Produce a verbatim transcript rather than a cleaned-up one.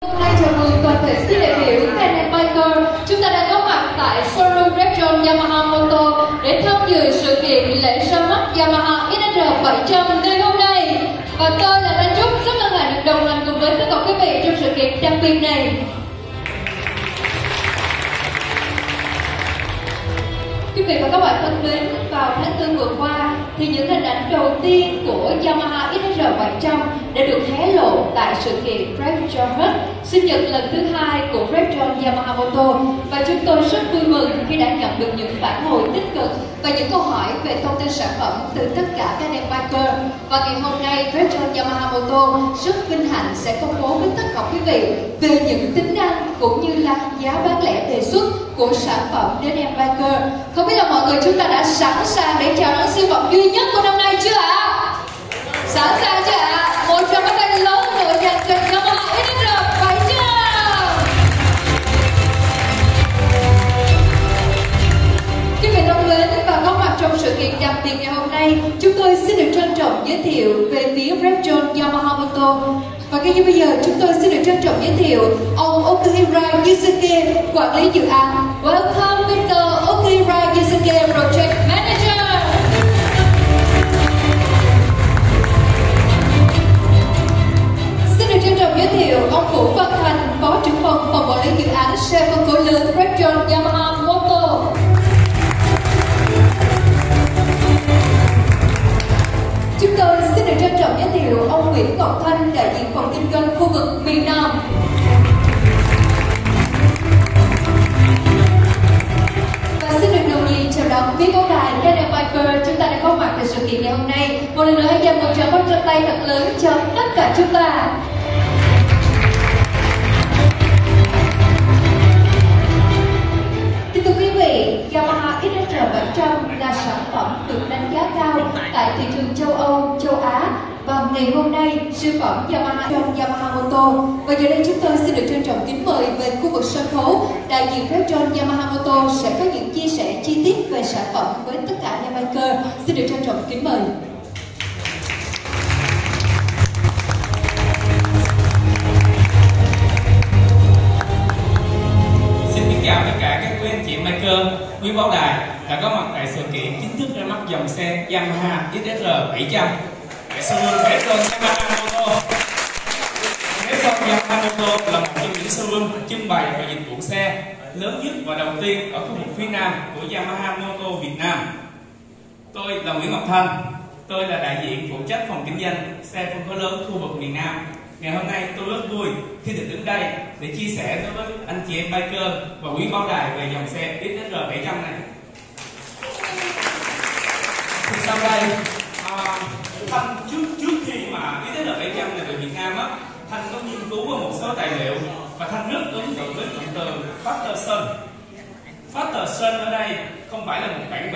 Hôm nay chào mừng toàn thể quý đại biểu Canon Biker. Chúng ta đang có mặt tại showroom Reptron Yamaha Moto để tham dự sự kiện lễ ra mắt Yamaha ích ét rờ bảy trăm ngày hôm nay. Và tôi là Lan Trúc rất hân hạnh được đồng hành cùng với tất cả quý vị trong sự kiện đặc biệt này. Quý vị và các bạn thân mến, vào tháng tư vừa qua thì những hình ảnh đầu tiên của Yamaha ích ét rờ bảy trăm đã được hé lộ tại sự kiện Reptron sinh nhật lần thứ hai của Reptron Yamaha Moto, và chúng tôi rất vui mừng khi đã nhận được những phản hồi tích cực và những câu hỏi về thông tin sản phẩm từ tất cả các anh biker. Và ngày hôm nay Reptron Yamaha Moto rất vinh hạnh sẽ công bố với tất cả quý vị về những tính năng cũng như là giá bán lẻ đề xuất của sản phẩm đến em biker. Không biết là mọi người chúng ta đã sẵn sàng để chào đón siêu phẩm duy nhất của năm nay chưa ạ? À? Sẵn sàng chưa ạ? À? Một trong các tay lớn của dàn kịch Yamaha ích ét rờ bảy trăm. Quý vị thân mến, và có mặt trong sự kiện đặc biệt ngày hôm nay, chúng tôi xin được trân trọng giới thiệu về phía Reptron Yamaha Moto. Và ngay như bây giờ, chúng tôi xin được trân trọng giới thiệu ông Okihira Yusuke, quản lý dự án. Welcome mister Okihira Yusuke, Project Manager. Xin được trân trọng giới thiệu ông Vũ Văn Thành, Phó trưởng phòng phòng quản lý dự án xe phân khối lớn Reptron Yamaha Moto. Chúng tôi xin được trân trọng giới thiệu ông Nguyễn Ngọc Thanh, đại diện phòng kinh doanh khu vực miền Nam. Và xin được nồng nhiệt chào đón quý báo đài Canon Biker chúng ta đã có mặt tại sự kiện ngày hôm nay. Một lần nữa hãy dành một tràng pháo tay thật lớn cho tất cả chúng ta. Thưa quý vị, Yamaha ích ét rờ bảy trăm là sản phẩm được đánh giá cao tại thị trường châu Âu, châu Á, và ngày hôm nay siêu phẩm Yamaha trong Yamaha Moto. Và giờ đây chúng tôi xin được trân trọng kính mời về khu vực sân khấu, đại diện Reptron Yamaha Moto sẽ có những chia sẻ chi tiết về sản phẩm với tất cả nhà biker. Xin được trân trọng kính mời. Chào tất cả các quý anh chị biker, quý báo đài đã có mặt tại sự kiện chính thức ra mắt dòng xe Yamaha ích ét rờ bảy trăm tại showroom Reptron Yamaha Moto. Reptron Yamaha Moto là một trong những showroom trưng bày và dịch vụ xe lớn nhất và đầu tiên ở khu vực phía Nam của Yamaha Moto Việt Nam. Tôi là Nguyễn Ngọc Thanh, tôi là đại diện phụ trách phòng kinh doanh xe phân khối lớn khu vực miền Nam. Ngày hôm nay tôi rất vui khi được đứng đây để chia sẻ với anh chị em biker và quý báo đài về dòng xe ích ét rờ bảy trăm này. Thì sau đây, à, Thanh trước trước khi mà ích ét rờ bảy trăm này về Việt Nam á, Thanh có nghiên cứu vào một số tài liệu và Thanh rất ấn tượng với cụm từ Faster Sun. Faster Sun ở đây không phải là một bản vẽ